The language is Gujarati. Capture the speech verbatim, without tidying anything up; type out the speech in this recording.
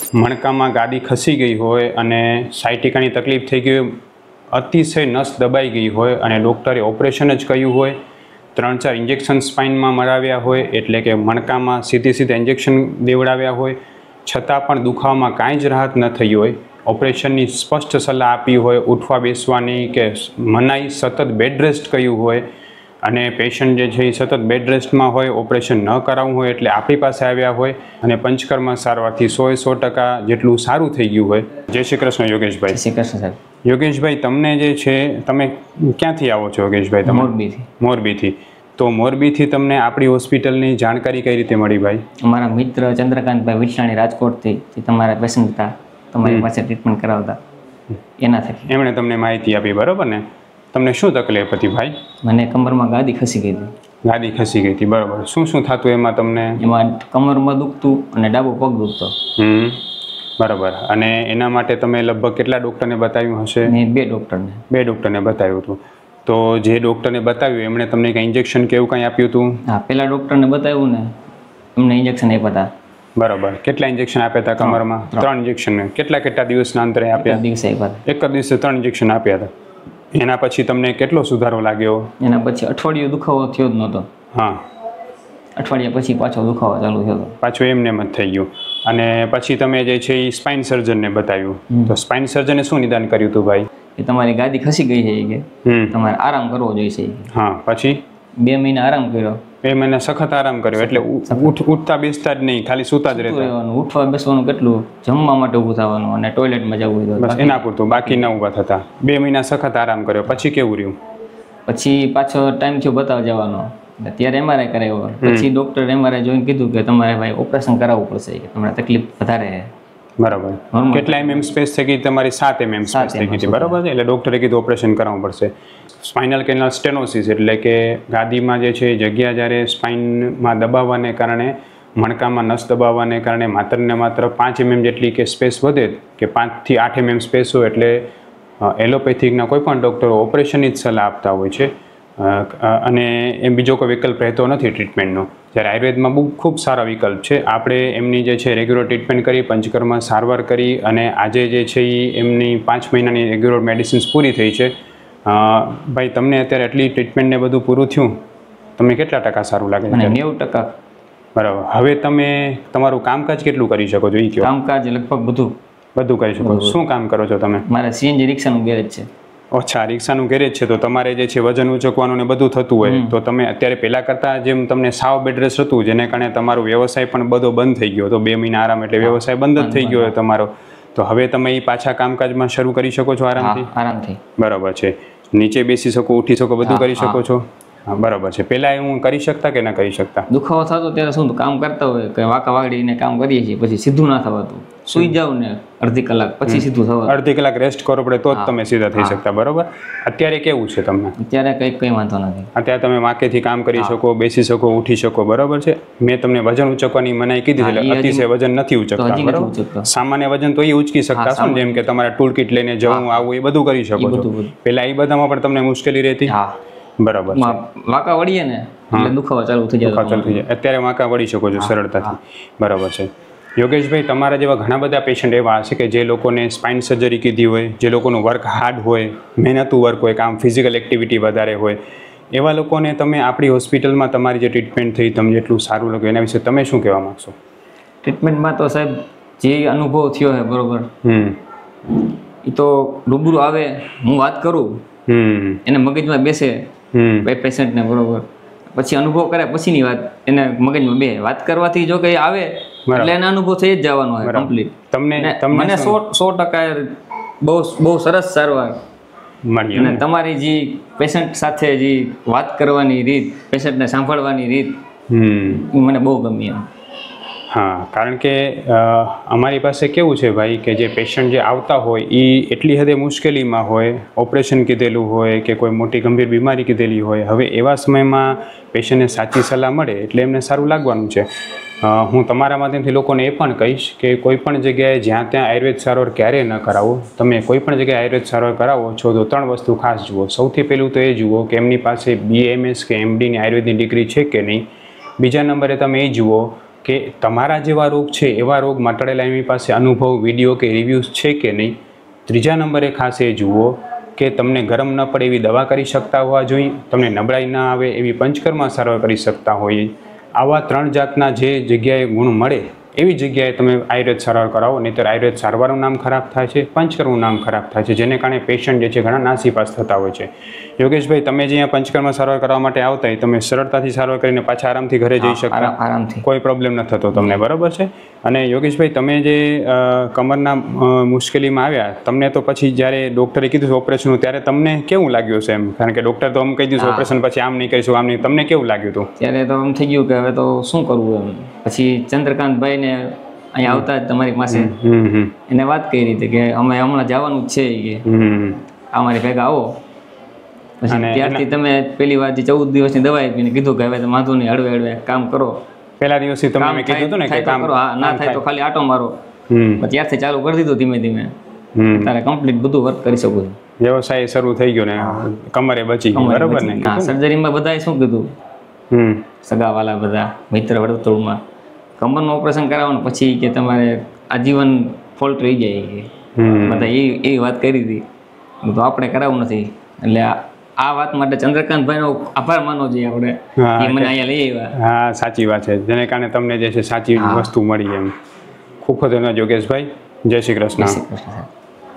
મણકામાં ગાદી ખસી ગઈ હોય અને સાયટિકાની તકલીફ થઈ ગઈ હોય, અતિશય નસ દબાઈ ગઈ હોય અને ડૉક્ટરે ઓપરેશન જ કહ્યું હોય, ત્રણ ચાર ઇન્જેક્શન સ્પાઇનમાં મરાવ્યા હોય એટલે કે મણકામાં સીધી સીધા ઇન્જેક્શન દેવડાવ્યા હોય, છતાં પણ દુખાવામાં કાંઈ જ રાહત ન થઈ હોય, ઓપરેશનની સ્પષ્ટ સલાહ આપી હોય, ઉઠવા બેસવાની કે મનાઈ, સતત બેડ રેસ્ટ કહ્યું હોય અને પેશન્ટ જે છે એ સતત બેડ રેસ્ટમાં હોય, ઓપરેશન ન કરાવવું હોય એટલે આપણી પાસે આવ્યા હોય અને પંચકર્મ સારવારથી સો સો ટકા જેટલું સારું થઈ ગયું હોય. જય શ્રી કૃષ્ણ યોગેશભાઈ. શ્રી કૃષ્ણ સાહેબ. યોગેશભાઈ, તમને જે છે, તમે ક્યાંથી આવો છો યોગેશભાઈ? મોરબીથી. મોરબીથી. તો મોરબીથી તમને આપણી હોસ્પિટલની જાણકારી કઈ રીતે મળી ભાઈ? અમારા મિત્ર ચંદ્રકાંતભાઈ વિઠલાણી રાજકોટથી જે તમારા પેશન્ટ હતા, તમારી પાસે ટ્રીટમેન્ટ કરાવતા, એના થકી એમણે તમને માહિતી આપી, બરોબર ને? તમને શું તકલીફ હતી ભાઈ? મને કમરમાં ગાદી ખસી ગઈ હતી. ગાદી ખસી ગઈ હતી, બરોબર. શું શું થતું એમાં તમને? એમાં કમરમાં દુખતું અને ડાબો પગ દુખતો. હમ બરાબર. અને એના માટે તમે લગભગ કેટલા ડૉક્ટરને બતાવ્યું હશે? મેં બે ડૉક્ટરને બે ડૉક્ટરને બતાવ્યું હતું. તો જે ડૉક્ટરને બતાવ્યું એમણે તમને કંઈ ઇન્જેક્શન કે એવું કંઈ આપ્યું હતું? હા, પહેલા ડૉક્ટરને બતાવ્યું ને એમને ઇન્જેક્શન આપ્યા હતા. બરાબર. કેટલા ઇન્જેક્શન આપ્યા હતા કમરમાં? ત્રણ ઇન્જેક્શન. કેટલા કેટલા દિવસના અંતરે આપ્યા? દિવસે આપ્યા. એક જ દિવસે ત્રણ ઇન્જેક્શન આપ્યા હતા. એના પછી તમને કેટલો સુધારો લાગ્યો? એના પછી અઠવાડિયું દુખાવો થયો જ નહોતો. હા, અઠવાડિયા પછી પાછો દુખાવો ચાલુ થયો હતો. પાછો એમને એમ જ થઈ ગયું. અને પછી તમે જે છે એ સ્પાઇન સર્જનને બતાવ્યું. તો સ્પાઇન સર્જને શું નિદાન કર્યું હતું ભાઈ? કે તમારી ગાદી ખસી ગઈ છે કે તમારે આરામ કરવો જોઈશે. હા. પછી બે મહિના આરામ કર્યો. બે મહિના સખત આરામ કર્યો એટલે ઉઠ ઉઠતા બેસતા જ નહીં, ખાલી સૂતા જ રહેતા. ઉઠવા બેસવાનું કેટલું, જમવા માટે ઊભું થવાનું અને ટોયલેટમાં જવું હોય બસ એના પૂરતું, બાકી ન ઊભા થતા. બે મહિના સખત આરામ કર્યો. પછી કેવું રહ્યું? પછી પાછો ટાઈમ થયો બતાવવા જવાનો, ત્યારે એમઆરઆઈ કરાવ્યો. પછી ડૉક્ટર એમઆરઆઈ જોઈને કીધું કે તમારે ભાઈ ઓપરેશન કરાવવું પડશે, કે તમને તકલીફ વધારે છે. બરાબર. કેટલા એમએમ સ્પેસ થઈ ગઈ તમારી? સાત એમએમ સ્પેસ થઈ ગઈ હતી, બરાબર છે. એટલે ડૉક્ટરે કીધું ઓપરેશન કરાવવું પડશે. સ્પાઇનલ કેનાલ સ્ટેનોસિસ એટલે કે ગાદીમાં જે છે જગ્યા જ્યારે સ્પાઇનમાં દબાવવાને કારણે, મણકામાં નસ દબાવવાને કારણે માત્ર ને માત્ર પાંચ એમએમ જેટલી કે સ્પેસ વધે, કે પાંચથી આઠ એમએમ સ્પેસ હોય એટલે એલોપેથિકના કોઈ પણ ડૉક્ટરો ઓપરેશનની જ સલાહ આપતા હોય છે. અને એમ બીજો કોઈ વિકલ્પ રહેતો નથી ટ્રીટમેન્ટનો. જ્યારે આયુર્વેદમાં બહુ ખૂબ સારા વિકલ્પ છે. આપણે એમની જે છે રેગ્યુલર ટ્રીટમેન્ટ કરી, પંચકર્મ સારવાર કરી અને આજે જે છે એ એમની પાંચ મહિનાની રેગ્યુલર મેડિસિન્સ પૂરી થઈ છે. ભાઈ, તમને અત્યારે એટલી ટ્રીટમેન્ટને બધું પૂરું થયું, તમને કેટલા ટકા સારું લાગે છે? નેવું ટકા. બરાબર. હવે તમે તમારું કામકાજ કેટલું કરી શકો છો? એ કહો. કામકાજ લગભગ બધું બધું કરી શકો. શું કામ કરો છો તમે? મારે સીએનજી રિક્ષાનું ગેરેજ છે. અચ્છા, રિક્ષાનું ગેરેજ છે. તો તમારે જે છે વજન ઉચકવાનું ને બધું થતું હોય, તો તમે અત્યારે પહેલાં કરતાં જેમ તમને સાવ બેડ રેસ્ટ હતું, જેને કારણે તમારો વ્યવસાય પણ બધો બંધ થઈ ગયો હતો, બે મહિના આરામ એટલે વ્યવસાય બંધ જ થઈ ગયો હોય તમારો, તો હવે તમે એ પાછા કામકાજમાં શરૂ કરી શકો છો આરામથી? આરામથી. બરાબર છે. નીચે બેસી શકો, ઉઠી શકો, બધું કરી શકો છો? હા, બરાબર છે. પહેલાં હું કરી શકતા કે ના કરી શકતા? દુખાવો થતો ત્યારે શું કામ કરતા હોય કે વાંકા વાગડીને કામ કરીએ છીએ, પછી સીધું ના થવાતું. સુઈ જાવ ને અડધી કલાક પછી સીધું થવાનું. અડધી કલાક રેસ્ટ કરવો પડે તો જ તમે સીધા થઈ શકતા, બરોબર? અત્યારે કેવું છે તમને? અત્યારે કંઈ કંઈ વાંધો નથી. અત્યારે તમે વાંકેથી કામ કરી શકો, બેસી શકો, ઉઠી શકો, બરોબર છે. મેં તમને વજન ઉચકવાની મનાઈ કીધી એટલે અતિશય વજન નથી ઉચકતા, બરોબર? સામાન્ય વજન તો એ ઉચકી શકતા છો ને, જેમ કે તમારા ટૂલ કિટ લઈને જવું આવું એ બધું કરી શકો છો. પેલા એ બધામાં પણ તમને મુશ્કેલી રહેતી? બરાબર. વાંકા વળીએ ને એટલે દુખાવો ચાલુ થઈ જાય. ચાલુ થઈ જાય. અત્યારે વાંકા વળી શકો છો સરળતાથી, બરાબર છે. યોગેશભાઈ, તમારા જેવા ઘણા બધા પેશન્ટ એવા હશે કે જે લોકોને સ્પાઇન સર્જરી કીધી હોય, જે લોકોનું વર્ક હાર્ડ હોય, મહેનતું વર્ક હોય, કામ ફિઝિકલ એક્ટિવિટી વધારે હોય, એવા લોકોને તમે આપણી હોસ્પિટલમાં તમારી જે ટ્રીટમેન્ટ થઈ તમને જેટલું સારું લાગ્યું એના વિશે તમે શું કહેવા માગશો? ટ્રીટમેન્ટમાં તો સાહેબ જે અનુભવ થયો છે, બરોબર, હમ એ તો રૂબરૂ આવે, હું વાત કરું, હમ એને મગજમાં બેસે પેશન્ટને, બરોબર, પછી અનુભવ કરે પછીની વાત એને મગજમાં બે વાત કરવાથી જો કંઈ આવે એટલે એનો અનુભવ થઈ જ જવાનો હોય કમ્પ્લીટ. તમને મને સો સો ટકા બહુ બહુ સરસ સારવાર મળી. અને તમારી જે પેશન્ટ સાથે જે વાત કરવાની રીત, પેશન્ટને સાંભળવાની રીત, એ મને બહુ ગમી. હા, કારણ કે અમારી પાસે કેવું છે ભાઈ કે જે પેશન્ટ જે આવતા હોય એ એટલી હદે મુશ્કેલીમાં હોય, ઓપરેશન કીધેલું હોય કે કોઈ મોટી ગંભીર બીમારી કીધેલી હોય, હવે એવા સમયમાં પેશન્ટને સાચી સલાહ મળે એટલે એમને સારું લાગવાનું છે. હું તમારા માધ્યમથી લોકોને એ પણ કહીશ કે કોઈ પણ જગ્યાએ જ્યાં ત્યાં આયુર્વેદ સારવાર ક્યારેય ન કરાવો. તમે કોઈ પણ જગ્યાએ આયુર્વેદ સારવાર કરાવો છો તો ત્રણ વસ્તુ ખાસ જુઓ. સૌથી પહેલું તો એ જુઓ કે એમની પાસે બીએમએસ કે એમડીની આયુર્વેદની ડિગ્રી છે કે નહીં. બીજા નંબરે તમે એ જુઓ કે તમારા જેવા રોગ છે એવા રોગ મટાડેલા એમની પાસે અનુભવ, વિડીયો કે રિવ્યૂઝ છે કે નહીં. ત્રીજા નંબરે ખાસ એ જુઓ કે તમને ગરમ ન પડે એવી દવા કરી શકતા હોવા જોઈએ, તમને નબળાઈ ના આવે એવી પંચકર્મ સારવાર કરી શકતા હોઈએ. આવા ત્રણ જાતના જે જગ્યાએ ગુણ મળે એવી જગ્યાએ તમે આયુર્વેદ સારવાર કરાવો, નહીંતર આયુર્વેદ સારવારનું નામ ખરાબ થાય છે, પંચકર્મનું નામ ખરાબ થાય છે, જેને કારણે પેશન્ટ જે છે ઘણા નાસીપાસ થતા હોય છે. યોગેશભાઈ, તમે જે અહીંયા પંચકર્મ સારવાર કરવા માટે આવતા હોય તમે સરળતાથી સારવાર કરીને પાછા આરામથી ઘરે જઈ શકતા, આરામથી, કોઈ પ્રોબ્લેમ ન થતો તમને, બરાબર છે. અને યોગેશભાઈ, તમે જે કમરના મુશ્કેલીમાં આવ્યા, તમને તો પછી જ્યારે ડૉક્ટરે કીધું ઓપરેશનનું ત્યારે તમને કેવું લાગ્યું છે એમ? કારણ કે ડૉક્ટર તો આમ કહી દીધું ઓપરેશન પછી આમ નહીં કરીશું, આમ નહીં, તમને કેવું લાગ્યું હતું ત્યારે? તો આમ થઈ ગયું કે હવે તો શું કરવું એમ. પછી ચંદ્રકાંતભાઈ ને અહીંયા આવતા જ તમારી પાસે એને વાત કરી હતી કે અમે હમણાં જવાનું જ છે કે અમારી ભેગા આવો. પછી ત્યારથી તમે પેલી વાર જે ચૌદ દિવસની દવા આપીને કીધું કે હવે તો વાંધો નહીં, હળવે હળવે કામ કરો. પહેલા દિવસથી તમે કીધું હતું ને કે કામ કરો, હા, ના થાય તો ખાલી આટો મારો. ત્યારથી ચાલુ કરી દીધું ધીમે ધીમે. તારે કમ્પ્લીટ બધું વર્ક કરી શકું છું. વ્યવસાય શરૂ થઈ ગયો ને કમરે બચી ગઈ, બરાબર ને? હા, સર્જરીમાં બધાએ શું કીધું, સગાવાલા બધા મિત્ર વર્તુળમાં, કમરનું ઓપરેશન કરાવવાનું પછી કે તમારે આજીવન ફોલ્ટ રહી જાય કે બધા એ એવી વાત કરી હતી. તો આપણે કરાવવું નથી. એટલે આ વાત માટે ચંદ્રકાંતભાઈનો આભાર માનવો જોઈએ આપણે, એ મને અહીંયા લઈ આવ્યા. હા, સાચી વાત છે, જેને કારણે તમને જે છે સાચી વસ્તુ મળી એમ. ખૂબ ખૂબ ધન્યવાદ યોગેશભાઈ. જય શ્રી કૃષ્ણ.